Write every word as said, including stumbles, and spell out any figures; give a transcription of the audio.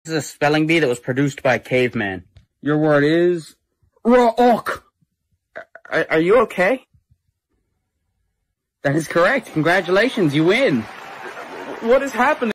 This is a spelling bee that was produced by a caveman. Your word is rock. Are, are you okay? That is correct. Congratulations, you win. What is happening?